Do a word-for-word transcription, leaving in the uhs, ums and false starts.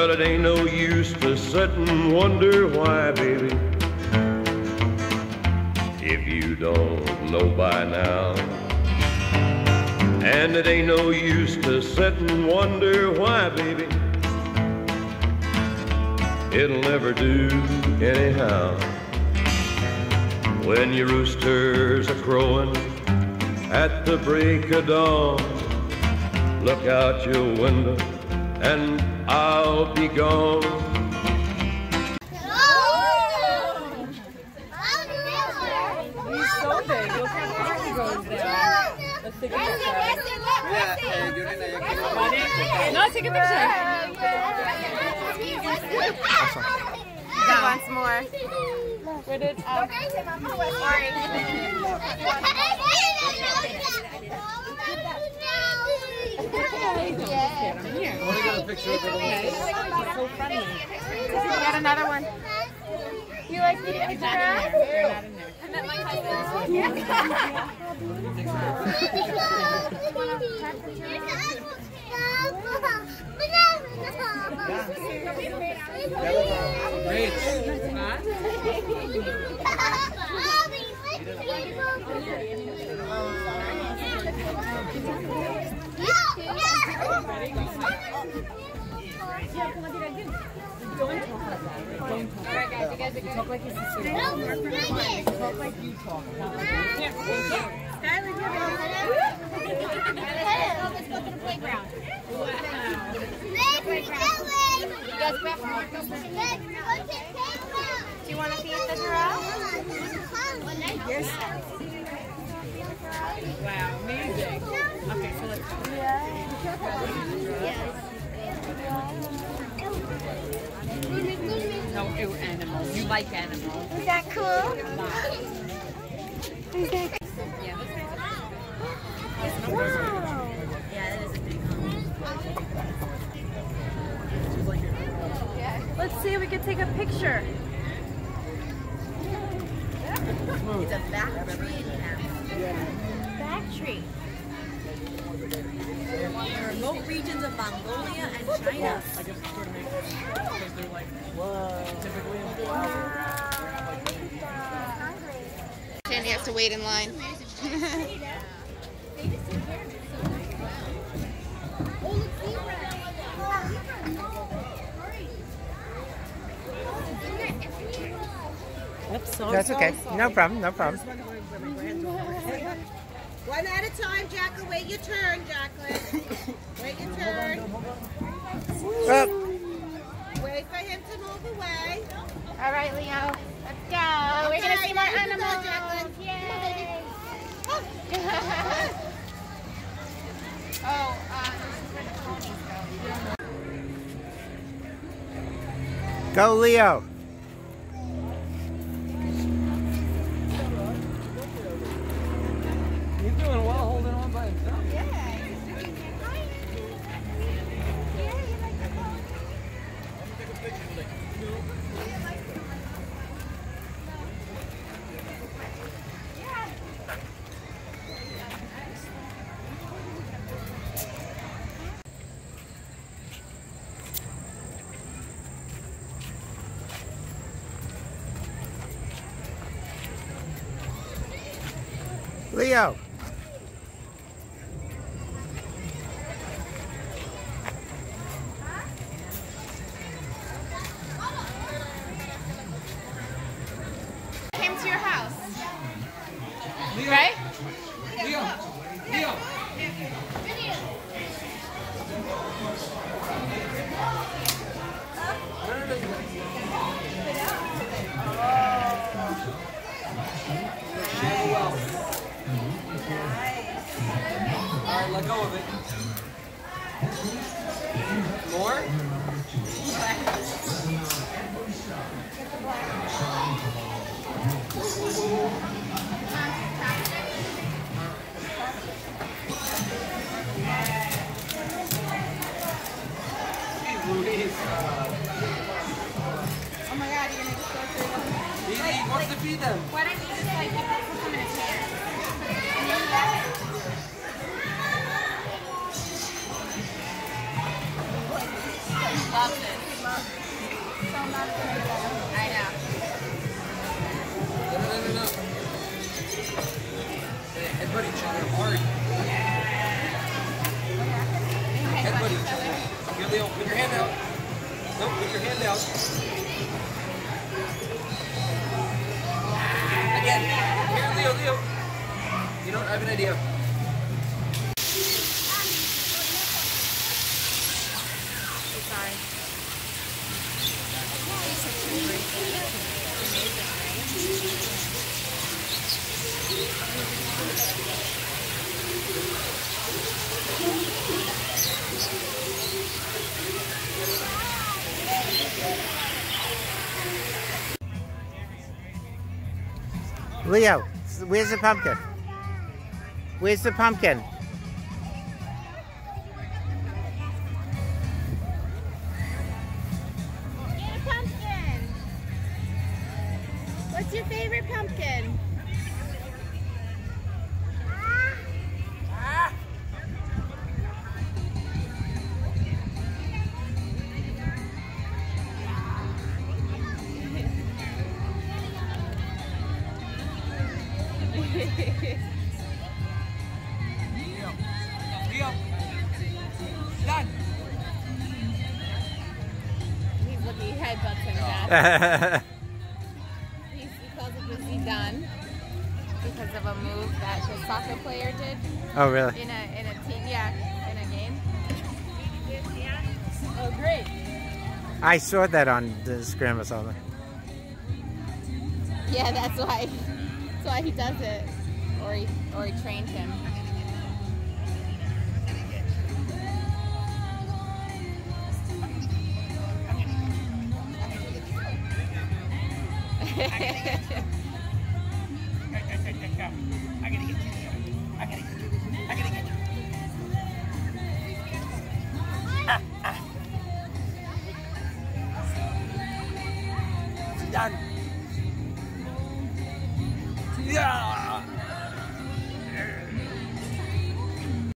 Well, it ain't no use to sit and wonder why, baby, if you don't know by now. And it ain't no use to sit and wonder why, baby, it'll never do anyhow. When your roosters are crowing at the break of dawn, look out your window and I'll be gone. He's so big, look how far he goes down. Let's take a picture. No, take a picture. Go once more. Where did um, Yeah. I want to get a picture of it. It's so funny. You got another one. You like the You're not in there. You're not in there. I met my cousin. Alright guys, you guys are good. Talk like your sister. Talk like you talk. Here, Skylar, you let's go to the playground. You guys grab more. Do you want to feed the giraffe? Yes. Wow, amazing. Okay, so let's go. Yes. No, ew, animals. You like animals. Is that cool? Is that Yeah, wow. yeah, that is a big one. Let's see if we can take a picture. It's a back tree now. Back tree. The remote regions of Mongolia and China. I guess it's sort of makes sense because they're like typically in Sandy has to wait in line. Oops, sorry. That's okay. No problem, no problem. One at a time, Jacqueline. Wait your turn, Jacqueline. Wait your turn. Oh, Wait for him to move away. All right, Leo. Let's go. We're going to see more ready to go, animals. Jacqueline. Yay. Oh, uh, this is where the ponies go. go Leo. He's doing well holding on by himself. Leo. Came to your house, Leo, right? Leo, Leo. Alright, let go of it. More? Oh my God, you're gonna just go through them. He, he wants to feed them. Why don't you just like give this a couple minutes here? And then you got it. Love this. I know. No, no, no, no, no. Headbutt each other hard. Headbutt each other. Here, Leo, put your hand out. No, put your hand out. Again. Here, Leo, Leo. You know what? I have an idea. Sorry. Leo, where's the pumpkin? Where's the pumpkin? Get a pumpkin. What's your favorite pumpkin? Leo. Done. He's looking, he headbutts him back. He's, he calls it the Zidane because of a move that the soccer player did Oh, really? in a in a team, yeah, in a game. Oh, great. I saw that on the scrim or something. Yeah, that's why. That's why he does it, or he or he trained him. Done. Yeah.